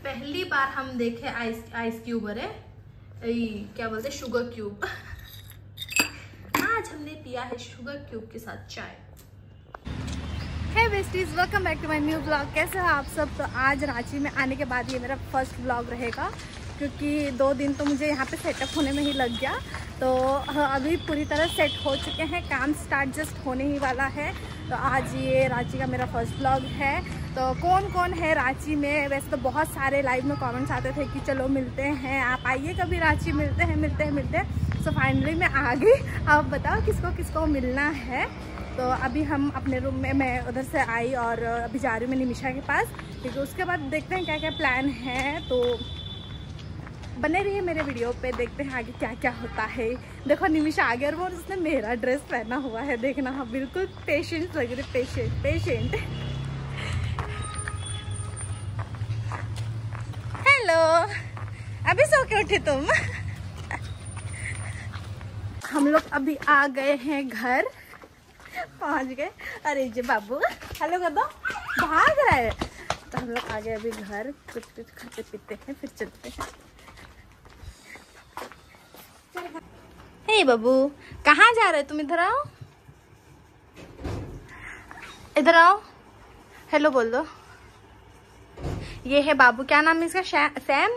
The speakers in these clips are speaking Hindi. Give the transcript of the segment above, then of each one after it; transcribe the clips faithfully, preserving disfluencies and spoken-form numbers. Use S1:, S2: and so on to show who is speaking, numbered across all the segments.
S1: पहली बार हम देखे आइस आइस क्यूब, अरे क्या बोलते हैं, शुगर क्यूब। आज हमने पिया है शुगर क्यूब के साथ चाय।
S2: Hey besties, welcome back to my new blog. कैसे हो आप सब? तो आज रांची में आने के बाद ये मेरा फर्स्ट ब्लॉग रहेगा, क्योंकि दो दिन तो मुझे यहाँ पे सेटअप होने में ही लग गया। तो अभी पूरी तरह सेट हो चुके हैं, काम स्टार्ट जस्ट होने ही वाला है। तो आज ये रांची का मेरा फर्स्ट ब्लॉग है। तो कौन कौन है रांची में? वैसे तो बहुत सारे लाइव में कमेंट्स आते थे कि चलो मिलते हैं, आप आइए कभी रांची, मिलते हैं मिलते हैं मिलते हैं। सो फाइनली मैं आ गई। आप बताओ किसको किसको मिलना है। तो अभी हम अपने रूम में, मैं उधर से आई और अभी जा रही हूँ मैं निमिषा के पास, क्योंकि उसके बाद देखते हैं क्या क्या प्लान है। तो बने रहिए मेरे वीडियो पे, देखते हैं आगे क्या क्या होता है। देखो निमिषा आ गया और वो उसने मेरा ड्रेस पहना हुआ है, देखना। हाँ बिल्कुल पेशेंट लग रही, पेशेंट पेशेंट। हेलो, अभी सो के उठे तुम? हम लोग अभी आ गए हैं घर, पहुंच गए। अरे जी बाबू हेलो कर दो, भाग रहा है। तो हम लोग आ गए अभी घर, कुछ कुछ खाते पीते हैं फिर चलते हैं। हे बाबू, कहाँ जा रहे तुम? इधर आओ, इधर आओ, हेलो बोल दो। ये है बाबू, क्या नाम है इसका? सैम।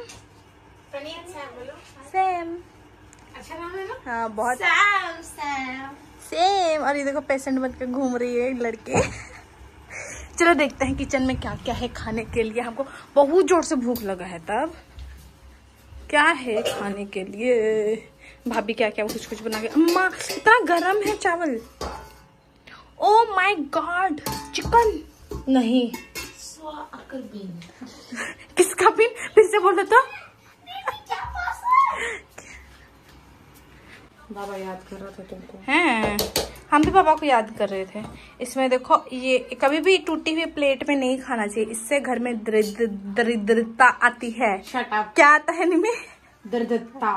S2: सैम अच्छा नाम है ना? हाँ बहुत। Same same same. और ये देखो पेशेंट बन के घूम रही है लड़के। चलो देखते हैं किचन में क्या क्या है खाने के लिए। हमको बहुत जोर से भूख लगा है। तब क्या है खाने के लिए? भाभी क्या क्या कुछ कुछ बना के। अम्मा इतना गरम है चावल। ओ माय गॉड, चिकन नहीं, बीन। किसका बीन? फिर से बोल तो।
S1: बाबा याद कर रहा था तुमको।
S2: हैं, हम भी पापा को याद कर रहे थे। इसमें देखो, ये कभी भी टूटी हुई प्लेट में नहीं खाना चाहिए, इससे घर में दरिद्रता आती है। क्या आता है निमी?
S1: दरिद्रता।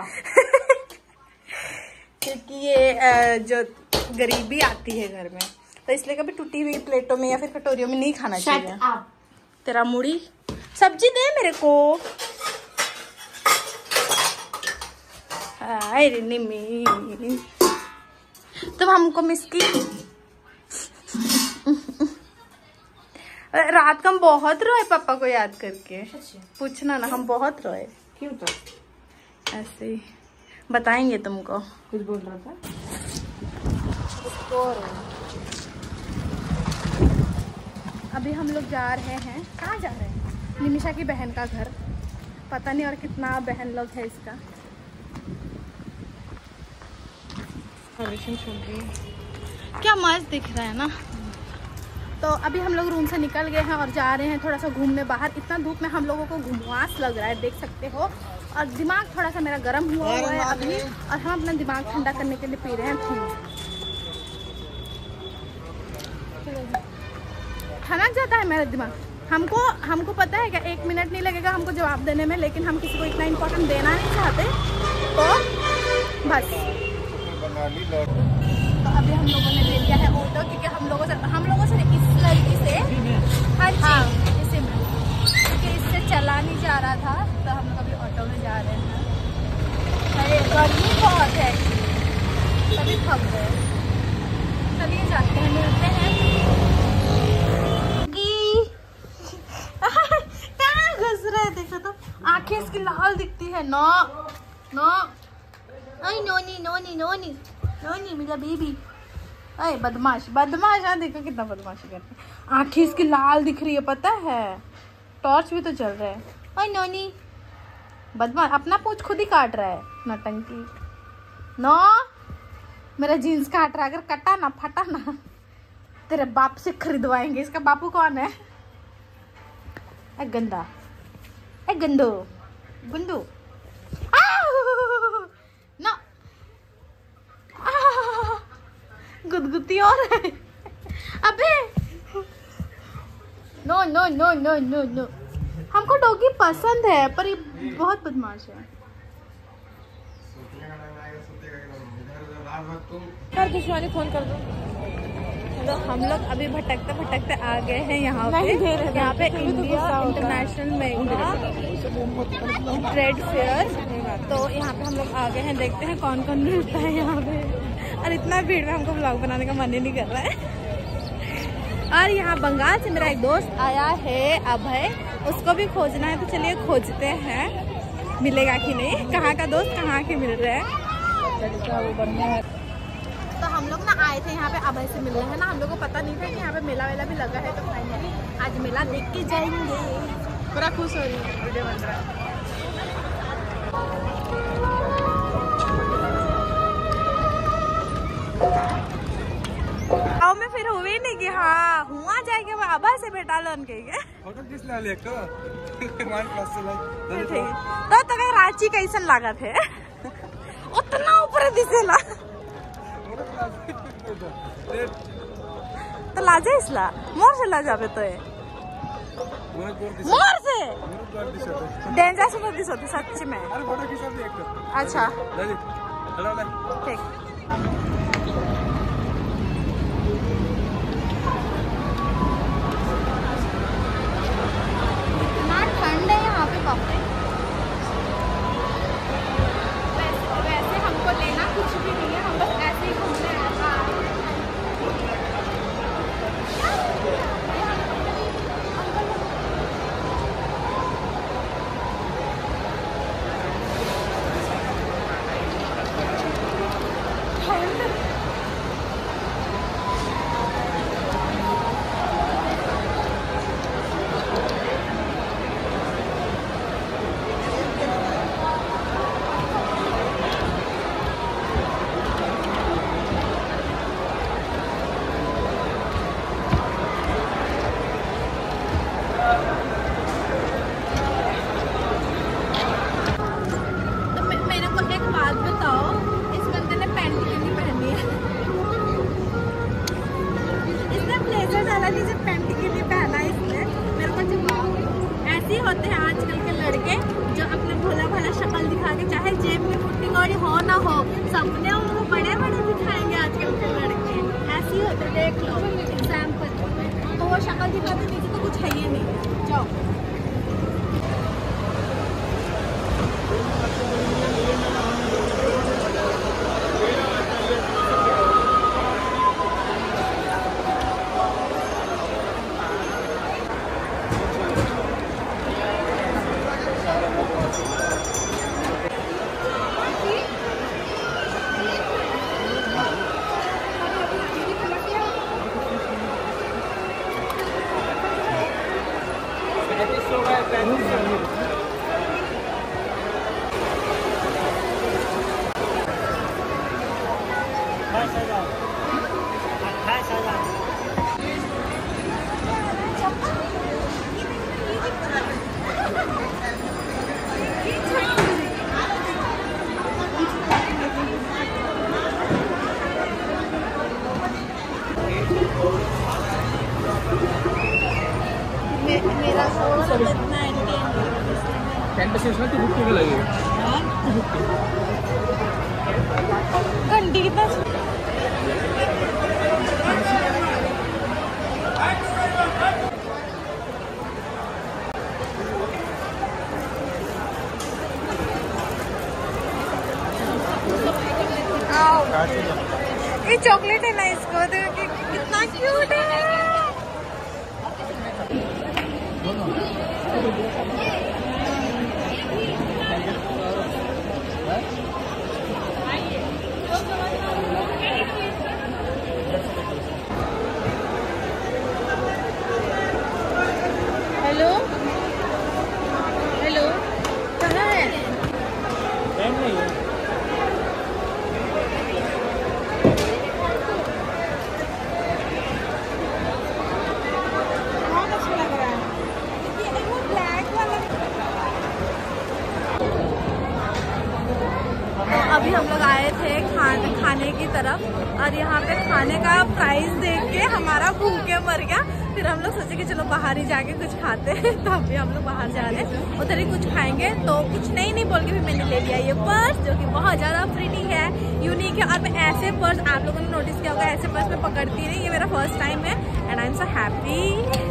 S2: क्योंकि ये जो गरीबी आती है घर में, तो इसलिए कभी टूटी हुई प्लेटों में या फिर कटोरियों में नहीं खाना चाहिए। तेरा मुड़ी सब्जी दे मेरे को। अरे निमी, तुम हमको मिस की। रात को हम बहुत रोए पापा को याद करके। पूछना ना, हम बहुत रोए।
S1: क्यों? तो
S2: ऐसे ही बताएंगे तुमको।
S1: कुछ बोल रहा था।
S2: अभी हम लोग जा रहे हैं, कहाँ जा रहे हैं? निमिषा की बहन का घर। पता नहीं और कितना बहन लोग है इसका। क्या मस्त दिख रहा है ना। तो अभी हम लोग रूम से निकल गए हैं और जा रहे हैं थोड़ा सा घूमने बाहर। इतना धूप में हम लोगों को घुमवास लग रहा है, देख सकते हो। और दिमाग थोड़ा सा मेरा गर्म हुआ हुआ है अभी, और हम अपना दिमाग ठंडा करने के लिए पी रहे हैं ठंड। ठनक जाता है मेरा दिमाग। हमको हमको पता है क्या, एक मिनट नहीं लगेगा हमको जवाब देने में, लेकिन हम किसी को इतना इम्पोर्टेंट देना नहीं चाहते, तो बस। तो अभी हम लोगों ने ले लिया है ऑटो, क्योंकि हम लोगों से हम लोगों से इस लड़की से हाँ जी इसी में, क्योंकि इससे चला नहीं जा रहा था, तो हम लोग अभी ऑटो में जा रहे हैं। अरे गर्मी बहुत है, तभी थक गए। चलिए जाते हैं, मिलते हैं। कहाँ घुस रहे हैं? देखो तो आंखें इसकी लाल दिखती है। नो नो आई नोनी नोनी नोनी नोनी मेरा बेबी। अरे बदमाश बदमाश। हाँ देखो कितना बदमाशी करते हैं। आंखें इसकी लाल दिख रही है, पता है? टॉर्च भी तो चल रहा है। ओए नोनी बदमाश, अपना पूंछ खुद ही काट रहा है, नौटंकी। नो मेरा जीन्स काट रहा है, अगर कटा ना फटा ना तेरे बाप से खरीदवाएंगे। इसका बापू कौन है? ए गंदा, ए गंदो गुंडू। ना गुदगुदी और है। अबे no no no no no no. हमको डॉगी पसंद है, पर ये बहुत बदमाश है। कर दुश्मनी, फोन कर दो। तो हम लोग अभी भटकते भटकते आ गए हैं यहाँ पे। यहाँ पे इंडिया इंटरनेशनल महंगा ट्रेड फेयर, तो यहाँ पे हम लोग आ गए हैं। देखते हैं कौन कौन मिलता है यहाँ पे। और इतना भीड़ में हमको ब्लॉग बनाने का मन ही नहीं कर रहा है। और यहाँ बंगाल से मेरा एक दोस्त आया है अभय, उसको भी खोजना है, तो चलिए खोजते हैं मिलेगा कि नहीं। कहाँ का दोस्त कहाँ के मिल रहे हैं। तो हम लोग ना आए थे यहाँ पे अभय से मिलने, है ना। हम लोग को पता नहीं था कि यहाँ पे मेला वेला भी लगा है, तो फाइनली आज मेला देख के जाएंगे। पूरा खुश हो रही है, वीडियो बन रहा है। गाँव में फिर हुई नहीं कि हाँ हुआ जाएगा, वो अभय से बेटा लोन के तो तो कहीं रांची कैसन लागत है उतना ऊपर दिसेला तो लाजे इसला मोर से ला जाबे तो मोर से डेंजर से दिस होती सच में। अच्छा ठीक। इतना ठंड है यहाँ पे बाप रे। वैसे, वैसे हमको लेना कुछ भी नहीं है, हम बस ऐसे ही घूमने आए। होते हैं आजकल के लड़के जो अपने भोला भाला शक्ल दिखा के, चाहे जेब में फुट्टी कौड़ी हो ना हो, सपने उनको बड़े बड़े दिखाएंगे आजकल के लड़के। ऐसे ही होते, देख लो एग्जाम्पल। तो वो शक्ल दिखाते नीचे तो कुछ है ही नहीं। जाओ घंटी कितना ये चॉकलेट है ना, इसको देखो कितना क्यूट है। हेलो हेलो, कहाँ है? अभी हम लोग आए थे खाने खाने की तरफ और यहाँ पे खाने का प्राइस देख के हमारा भूखे मर गया। फिर हम लोग सोचे कि चलो बाहर ही जाके कुछ खाते हैं, तो अभी हम लोग बाहर जा रहे हैं, उधर ही कुछ खाएंगे। तो कुछ नहीं नहीं बोल के भी मैंने ले लिया ये पर्स, जो कि बहुत ज़्यादा प्रिटी है, यूनिक है। और मैं ऐसे पर्स, आप लोगों ने नोटिस किया होगा, ऐसे पर्स मैं पकड़ती नहीं, ये मेरा फर्स्ट टाइम है and I am so happy.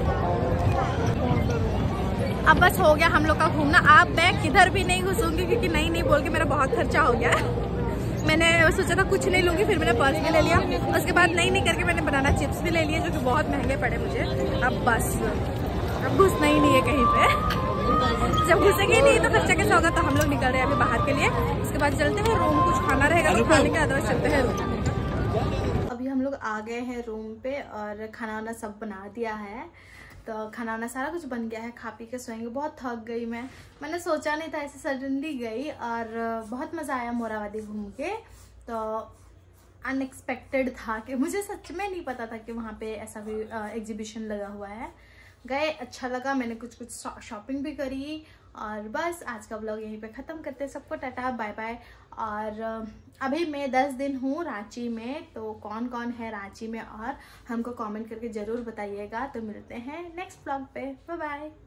S2: अब बस हो गया हम लोग का घूमना। अब मैं किधर भी नहीं घुसूंगी क्योंकि नहीं नहीं बोल के मेरा बहुत खर्चा हो गया। मैंने सोचा था कुछ नहीं लूँगी, फिर मैंने पर्स भी ले लिया, उसके बाद नहीं नहीं करके मैंने बनाना चिप्स भी ले लिए, जो कि बहुत महंगे पड़े मुझे। अब बस अब घुसना ही नहीं है कहीं पे। जब घुसेंगे नहीं तो खर्चा कैसे होगा। तो हम लोग निकल रहे हैं अभी बाहर के लिए, उसके बाद चलते हैं रूम, कुछ खाना रहेगा तो खा लेंगे, अदरवाइज चलते हैं रूम। अभी हम लोग आ गए हैं रूम पे और खाना वाना सब बना दिया है। तो खाना वाना सारा कुछ बन गया है, खा पी के सोएंगे। बहुत थक गई मैं मैंने सोचा नहीं था, ऐसे सडनली गई और बहुत मज़ा आया मोराबादी घूम के। तो अनएक्सपेक्टेड था कि मुझे सच में नहीं पता था कि वहाँ पे ऐसा कोई एग्जीबिशन लगा हुआ है। गए, अच्छा लगा, मैंने कुछ कुछ शॉपिंग भी करी। और बस आज का व्लॉग यहीं पे ख़त्म करते हैं। सबको टाटा बाय बाय। और अभी मैं दस दिन हूँ रांची में, तो कौन कौन है रांची में और हमको कमेंट करके ज़रूर बताइएगा। तो मिलते हैं नेक्स्ट व्लॉग पे, बाय बाय।